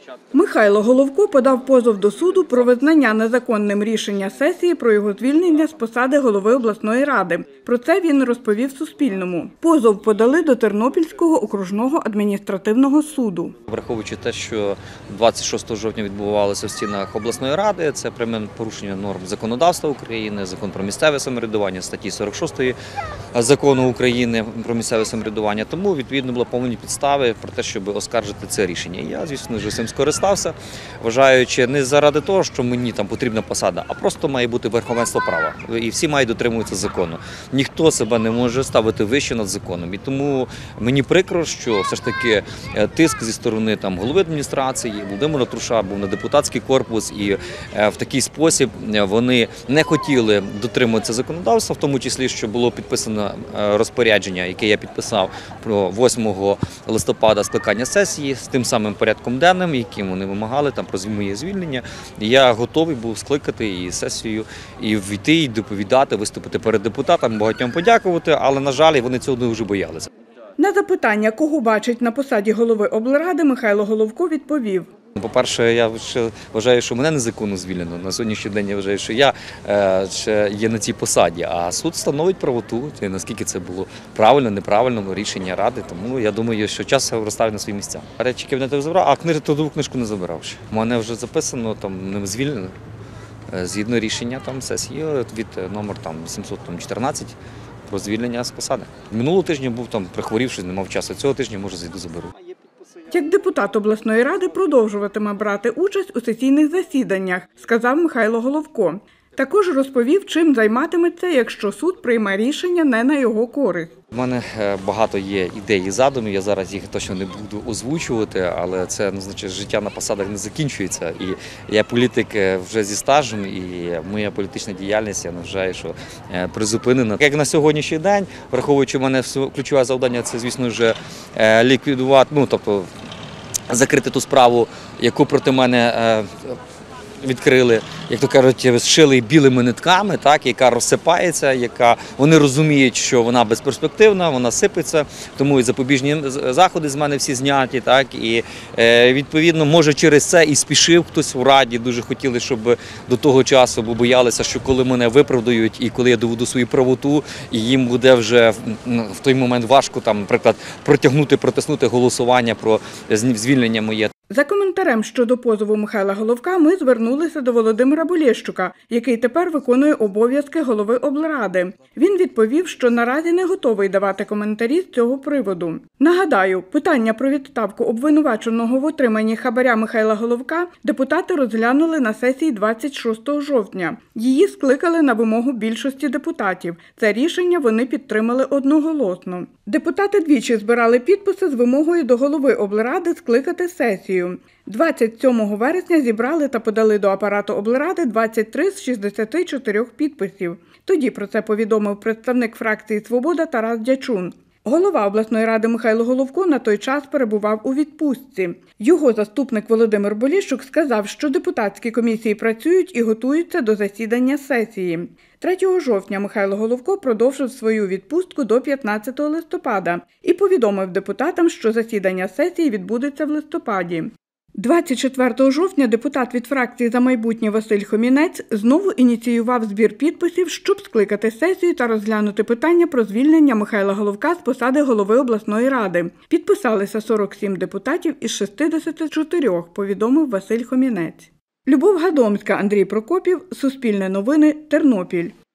Михайло Головко подав позов до суду про визнання незаконним рішення сесії про його звільнення з посади голови обласної ради. Про це він розповів Суспільному. Позов подали до Тернопільського окружного адміністративного суду. Враховуючи те, що 26 жовтня відбувалося в стінах обласної ради, це пряме порушення норм законодавства України, закон про місцеве самоврядування, статті 46 закону України про місцеве самоврядування. Тому, відповідно, були повні підстави про те, щоб оскаржити це рішення. Я, звісно, вже цим скористався, вважаючи не заради того, що мені там потрібна посада, а просто має бути верховенство права. І всі мають дотримуватися закону. Ніхто себе не може ставити вище над законом. І тому мені прикро, що все ж таки тиск зі сторони голови адміністрації, Володимира Труша був на депутатський корпус, і в такий спосіб вони не хотіли дотримуватися законодавства, в тому числі, що було підписано розпорядження, яке я підписав про 8 листопада скликання сесії з тим самим порядком денним, яким вони вимагали про моє звільнення. Я готовий був скликати і сесію, і війти, і доповідати, виступити перед депутатами, багатьом подякувати, але, на жаль, вони цього дуже боялися. На запитання, кого бачить на посаді голови облради, Михайло Головко відповів. По-перше, я вважаю, що мене незаконно звільнено. На сьогоднішній день я вважаю, що я ще є на цій посаді, а суд встановить правоту, наскільки це було правильно, неправильно рішення ради. Тому я думаю, що час розставить на свої місця. Речі кабінету забрав, а трудову книжку не забирав ще. У мене вже записано, не звільнено, згідно рішення сесії від номер 714 про звільнення з посади. Минулого тижня був прихворівши, не мав часу. Цього тижня, може, зайду, заберу. Як депутат обласної ради продовжуватиме брати участь у сесійних засіданнях, сказав Михайло Головко. Також розповів, чим займатиметься, якщо суд прийме рішення не на його користь. У мене багато є ідей і задумів, я зараз їх точно не буду озвучувати, але це значить, життя на посадах не закінчується. І я політик вже зі стажем, і моя політична діяльність, я вважаю, що призупинена. Як на сьогоднішній день, враховуючи мене ключове завдання, це, звісно, вже ліквідувати, закрити ту справу, яку проти мене відкрили, як то кажуть, зшили білими нитками, яка розсипається, яка вони розуміють, що вона безперспективна, вона сипеться, тому і запобіжні заходи з мене всі зняті. І відповідно, може через це і спішив хтось у раді, дуже хотіли, щоб до того часу, бо боялися, що коли мене виправдають і коли я доведу свою правоту, і їм буде вже в той момент важко, наприклад, протиснути голосування про звільнення моє. За коментарем щодо позову Михайла Головка ми звернулися до Володимира Болєщука, який тепер виконує обов'язки голови облради. Він відповів, що наразі не готовий давати коментарі з цього приводу. Нагадаю, питання про відставку обвинуваченого в отриманні хабаря Михайла Головка депутати розглянули на сесії 26 жовтня. Її скликали на вимогу більшості депутатів. Це рішення вони підтримали одноголосно. Депутати двічі збирали підписи з вимогою до голови облради скликати сесію. 27 вересня зібрали та подали до апарату облради 23 з 64 підписів. Тоді про це повідомив представник фракції «Свобода» Тарас Дячун. Голова обласної ради Михайло Головко на той час перебував у відпустці. Його заступник Володимир Болєщук сказав, що депутатські комісії працюють і готуються до засідання сесії. 3 жовтня Михайло Головко продовжив свою відпустку до 15 листопада і повідомив депутатам, що засідання сесії відбудеться в листопаді. 24 жовтня депутат від фракції «За майбутнє» Василь Хомінець знову ініціював збір підписів, щоб скликати сесію та розглянути питання про звільнення Михайла Головка з посади голови обласної ради. Підписалися 47 депутатів із 64, повідомив Василь Хомінець. Любов Гадомська, Андрій Прокопів, Суспільне новини, Тернопіль.